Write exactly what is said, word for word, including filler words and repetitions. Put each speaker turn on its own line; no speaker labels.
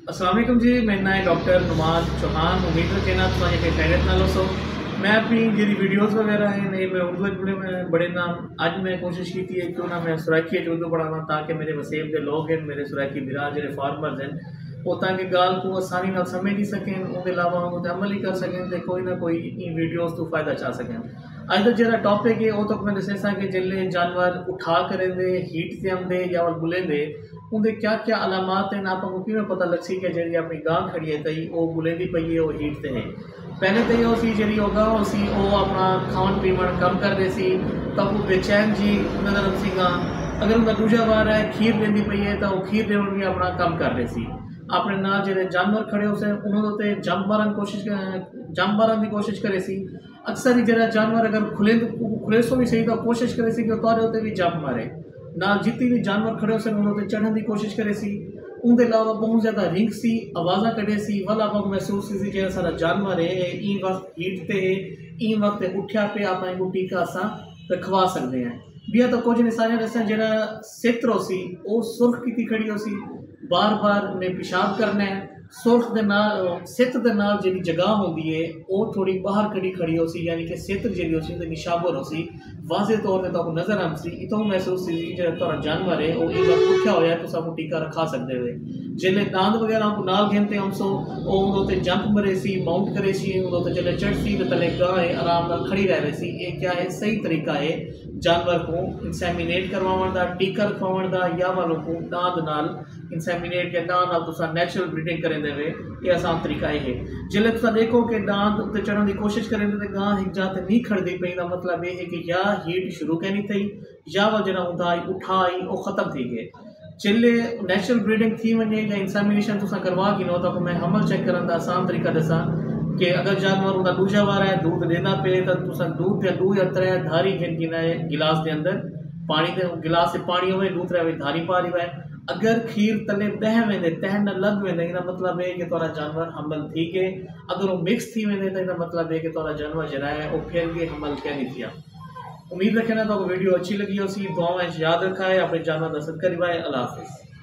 अस्सलाम वालेकुम जी, मेरा नाम है डॉक्टर नुमान चौहान। उम्मीद रखे ना तुम्हारे के खैरियत ना लो सो। मैं अपनी जी वीडियोस वगैरह है नहीं मैं उर्दू बड़े में बड़े नाम अज मैं कोशिश की थी क्यों ना मैं सुराखी उर्दू पढ़ावा ताकि मेरे वसेब के लोग हैं, मेरे सुराखी बिराज जो फार्मर्स हैं वो ताकि गाल को आसानी ना समझ ही सकें, उनके अलावा उन्होंने अमल ही कर सकें तो कोई ना कोई इन वीडियोस तो फायदा चा सकें। अज का जरा टॉपिक है वो तो मैं दसा कि जिले जानवर उठा करेंगे हीट से आंदे या बुलेंदे उनके क्या क्या अलामात हैं आपको कि पता लग सी कि जी अपनी गां खड़ी है तई वो बुलेंदी पई है वो हीट से है। पहले तो ये सी जी गां सी वो अपना खावन पीवन कम कर दे सी तब वो बेचैन जी नजर सी गां। अगर उनका दूजा बार है खीर देंदी पई है तो वो खीर देवन भी अपना कम कर दे सी। अपने नाल जो जानवर खड़े हो से उन्होंने जंप मारन कोशिश जंप मारन की कोशिश करे सी। अक्सर ही जरा जानवर अगर खुले खुले सो भी सही तो कोशिश करे सी कि तुहारे उत्ते भी जंप मारे ना जितनी भी जानवर खड़े हो उन्होंने चढ़ने की कोशिश करे सी। उनके अलावा बहुत ज़्यादा रिंग सी आवाज़ा कढ़े सी वाल आप महसूस सी जो सारा जानवर है ई वक्त हीट से है ई वक्त उठा पे आप टीका असा रखवा सकते हैं। बिया तो कुछ इंसान दसा जरा सेत्र सी वो सुर्ख की खड़ी हो सी बार बार ने पेशाब करना है सुर्ख के नाल सित के नाल जी जगह होती है वो थोड़ी बाहर कड़ी खड़ी हो सी यानी कि सित्र जी हो सी निशाबर हो सी वाजे तौर पर तो नजर आ सी इतों महसूस सी जो तुहारा जानवर है वो एक वक्त उठा होया तो आपको टीका रखा सकते हुए जिले दांद वगैरह को नाल घेनते हम सो वो उन्होंने जंप मरे सी माउंट करे सी उन्होंने जिले चढ़ सी तो तले गाह है आराम नाल खड़ी रह सी। ये क्या है सही तरीका है जानवर को इंसैमिनेट करवावन दा टीका रखवावन दा या वालों को दांद नाल इंसैमिनेट या दांद नाल तुसा नेचुरल ब्रीडिंग करें देवे ये आसान तरीका है। जिले तुसा देखो कि दांद उत्ते चढ़न की कोशिश करें तो गां एक जात नहीं खड़दी पई दा मतलब ये है कि या हीट शुरू कहनी थी या वह जरा उठा उठा आई वो खत्म थी गए। जिले नेचुरल ब्रीडिंग थी वने या इंसैमिनेशन तुसा करवा की नो तो मैं हमल चेक करन दा आसान तरीका दसा कि अगर जानवर उनका दूजा बार है दूध देना पे तो तुसा दूध या दू या त्रै धारी घिन गिना है गिलास के अंदर पानी दे गिलास से पानी हो दूध रहे धारी पा रही है। अगर खीर तले बह वेंदे तह न लग वेंदे इना मतलब है कि तोरा जानवर हमल थी के अगर वो मिक्स थी वेंदे तो इना मतलब है कि तोरा जानवर जरा है वो फिर के हमल क्या नहीं किया। उम्मीद रखे ना तो वीडियो अच्छी लगी हो सी दुआओं याद रखा है अपने जानवर दस्तक करीबाए। अल्लाह हाफिज़।